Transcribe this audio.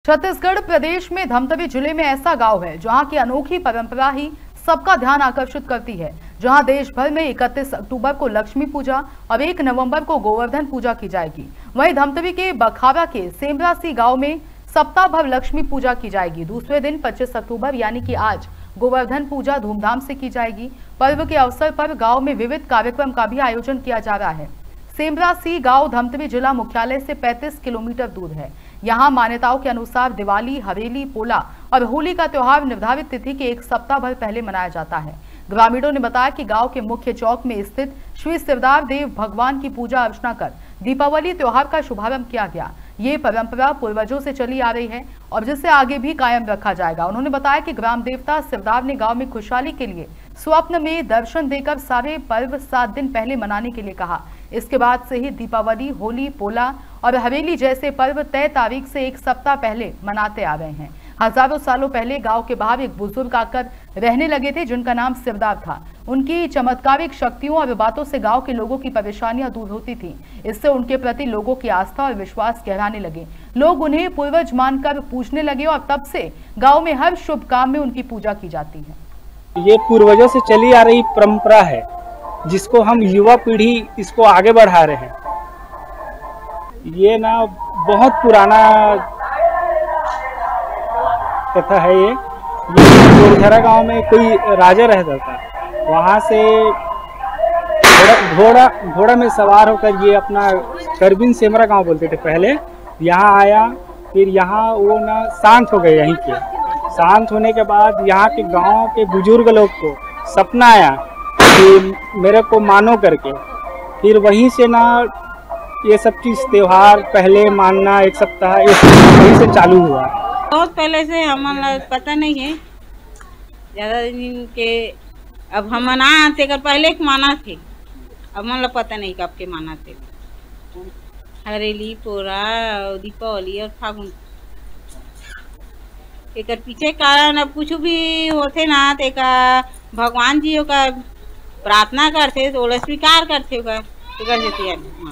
छत्तीसगढ़ प्रदेश में धमतरी जिले में ऐसा गांव है जहां की अनोखी परंपरा ही सबका ध्यान आकर्षित करती है। जहां देश भर में 31 अक्टूबर को लक्ष्मी पूजा और 1 नवंबर को गोवर्धन पूजा की जाएगी, वहीं धमतरी के बखारा के सेमरासी गांव में सप्ताह भर लक्ष्मी पूजा की जाएगी। दूसरे दिन 25 अक्टूबर यानी कि आज गोवर्धन पूजा धूमधाम से की जाएगी। पर्व के अवसर पर गांव में विविध कार्यक्रम का भी आयोजन किया जा रहा है। सेमरासी गांव धमतरी जिला मुख्यालय से 35 किलोमीटर दूर है। यहां मान्यताओं के अनुसार दिवाली, हवेली, पोला और होली का त्योहार निर्धारित तिथि के एक सप्ताह भर पहले मनाया जाता है। ग्रामीणों ने बताया कि गांव के मुख्य चौक में स्थित श्री सिरदार देव भगवान की पूजा अर्चना कर दीपावली त्योहार का शुभारंभ किया गया। ये परंपरा पूर्वजों से चली आ रही है और जिसे आगे भी कायम रखा जाएगा। उन्होंने बताया कि ग्राम देवता सिरदार ने गांव में खुशहाली के लिए स्वप्न में दर्शन देकर सारे पर्व 7 दिन पहले मनाने के लिए कहा। इसके बाद से ही दीपावली, होली, पोला और हवेली जैसे पर्व तय तारीख से एक सप्ताह पहले मनाते आ रहे हैं। हजारों सालों पहले गांव के बाहर एक बुजुर्ग आकर रहने लगे थे जिनका नाम सिरदार था। उनकी चमत्कारिक शक्तियों और बातों से गांव के लोगों की परेशानियां दूर होती थी। इससे उनके प्रति लोगों की आस्था और विश्वास गहराने लगे। लोग उन्हें पूर्वज मानकर पूजने लगे और तब से गांव में हर शुभ काम में उनकी पूजा की जाती है। ये पूर्वजों से चली आ रही परंपरा है जिसको हम युवा पीढ़ी इसको आगे बढ़ा रहे हैं। ये ना बहुत पुराना कथा है। ये गोरधरा गांव में कोई राजा रहता था। वहां से घोड़ा में सवार होकर ये अपना करबिन सेमरा गांव बोलते थे पहले, यहाँ आया। फिर यहाँ वो ना शांत हो गए। यहीं के शांत होने के बाद यहाँ के गांव के बुजुर्ग लोग को सपना आया कि मेरे को मानो करके। फिर वहीं से ना ये सब चीज त्योहार पहले मानना एक सप्ताह वहीं से चालू हुआ। बहुत पहले से हमें पता नहीं है ज़्यादा दिन के। अब हम मना थे कर पहले माना थे, अब मन पता नहीं कब के माना थे। हरेली, पोरा, दीपावली और फागुन एक पीछे कारण अब कुछ भी होते ना ते का भगवान जी का प्रार्थना करते तो स्वीकार करते।